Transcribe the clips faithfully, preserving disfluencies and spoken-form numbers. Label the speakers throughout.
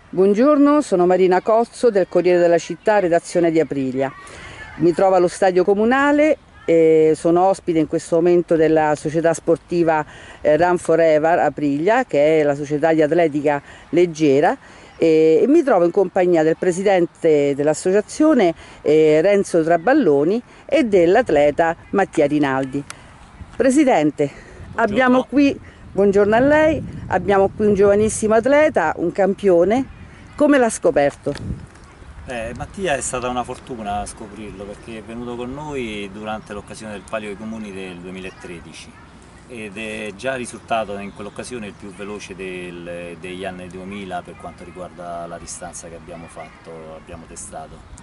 Speaker 1: Buongiorno, sono Marina Cozzo del Corriere della Città, redazione di Aprilia. Mi trovo allo stadio comunale e sono ospite in questo momento della società sportiva eh, Run Forever Aprilia, che è la società di atletica leggera, e, e mi trovo in compagnia del presidente dell'associazione eh, Renzo Traballoni e dell'atleta Mattia Rinaldi. Presidente,
Speaker 2: buongiorno.
Speaker 1: abbiamo qui, buongiorno a lei, abbiamo qui un giovanissimo atleta, un campione. Come l'ha scoperto?
Speaker 2: Eh, Mattia è stata una fortuna scoprirlo perché è venuto con noi durante l'occasione del Palio dei Comuni del duemilatredici ed è già risultato in quell'occasione il più veloce del, degli anni duemila per quanto riguarda la distanza che abbiamo fatto, abbiamo testato.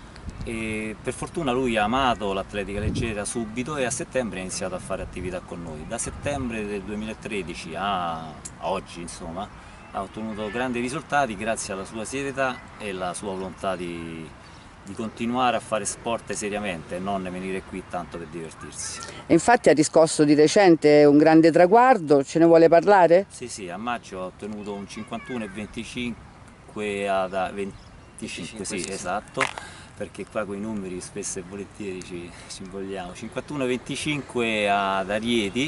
Speaker 2: E per fortuna lui ha amato l'atletica leggera subito e a settembre ha iniziato a fare attività con noi. Da settembre del duemilatredici a, a oggi, insomma, ha ottenuto grandi risultati grazie alla sua serietà e alla sua volontà di, di continuare a fare sport seriamente e non venire qui tanto per divertirsi.
Speaker 1: Infatti ha riscosso di recente un grande traguardo, ce ne vuole parlare?
Speaker 2: Sì, sì, a maggio ha ottenuto un cinquantuno e venticinque ad venticinque, sì, esatto, perché qua con i numeri spesso e volentieri ci, ci vogliamo. cinquantuno e venticinque ad Arieti.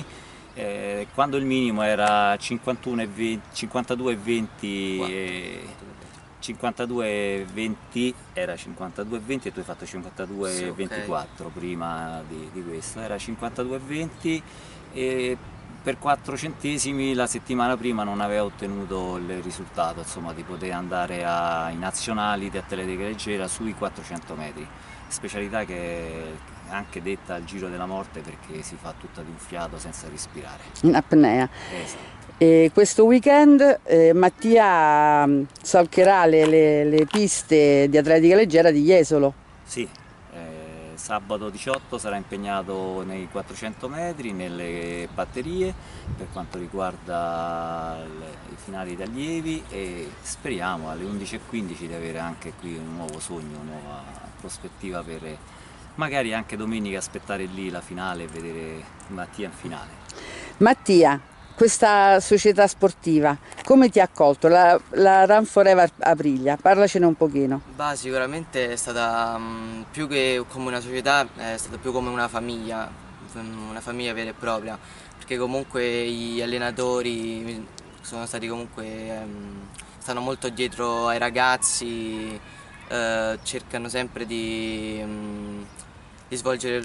Speaker 2: Eh, quando il minimo era cinquantuno e venti, cinquantadue e venti, eh, cinquantadue e venti, era cinquantadue e venti e tu hai fatto cinquantadue e ventiquattro, okay. Prima di, di questo era cinquantadue e venti e per quattro centesimi la settimana prima non aveva ottenuto il risultato, insomma, di poter andare ai nazionali di atletica leggera sui quattrocento metri, specialità che anche detta al giro della morte perché si fa tutta di un fiato senza respirare.
Speaker 1: In apnea.
Speaker 2: Esatto.
Speaker 1: E questo weekend eh, Mattia solcherà le, le, le piste di atletica leggera di Jesolo.
Speaker 2: Sì, eh, sabato diciotto sarà impegnato nei quattrocento metri, nelle batterie per quanto riguarda le, i finali di allievi e speriamo alle undici e quindici di avere anche qui un nuovo sogno, una nuova prospettiva per magari anche domenica aspettare lì la finale e vedere Mattia in finale.
Speaker 1: Mattia, questa società sportiva, come ti ha accolto? La, la Run Forever Aprilia, parlacene un pochino.
Speaker 3: Bah, sicuramente è stata mh, più che come una società, è stata più come una famiglia, una famiglia vera e propria, perché comunque gli allenatori sono stati comunque, ehm, stanno molto dietro ai ragazzi, eh, cercano sempre di... Mh, di svolgere,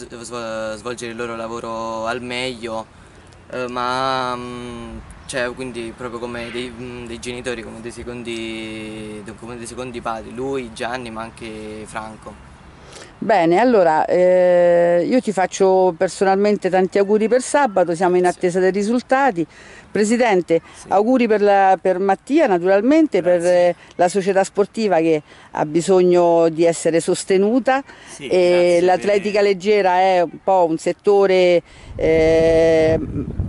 Speaker 3: svolgere il loro lavoro al meglio, eh, ma cioè, quindi proprio come dei, dei genitori, come dei, secondi, come dei secondi padri, lui, Gianni, ma anche Franco.
Speaker 1: Bene, allora eh, io ti faccio personalmente tanti auguri per sabato, siamo in attesa dei risultati. Presidente, sì. Auguri per, la, per Mattia naturalmente, grazie. Per eh, la società sportiva che ha bisogno di essere sostenuta, sì, e l'atletica per... leggera è un po' un settore eh,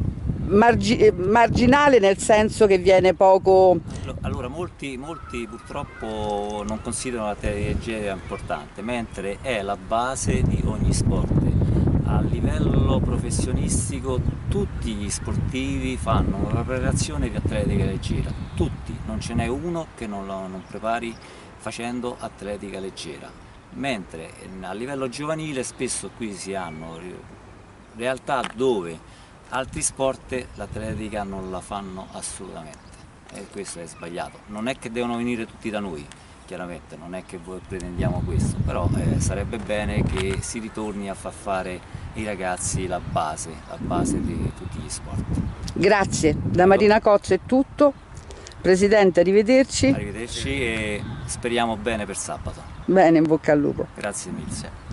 Speaker 1: margi marginale, nel senso che viene poco...
Speaker 2: Allora, molti, molti purtroppo non considerano l'atletica leggera importante, mentre è la base di ogni sport. A livello professionistico tutti gli sportivi fanno una preparazione di atletica leggera, tutti, non ce n'è uno che non lo non prepari facendo atletica leggera, mentre a livello giovanile spesso qui si hanno realtà dove altri sport l'atletica non la fanno assolutamente e questo è sbagliato. Non è che devono venire tutti da noi, chiaramente non è che voi pretendiamo questo, però eh, sarebbe bene che si ritorni a far fare ai ragazzi la base, la base di tutti gli sport.
Speaker 1: Grazie, da Marina Cozzo è tutto. Presidente, arrivederci.
Speaker 2: Arrivederci e speriamo bene per sabato.
Speaker 1: Bene, in bocca al lupo.
Speaker 2: Grazie mille.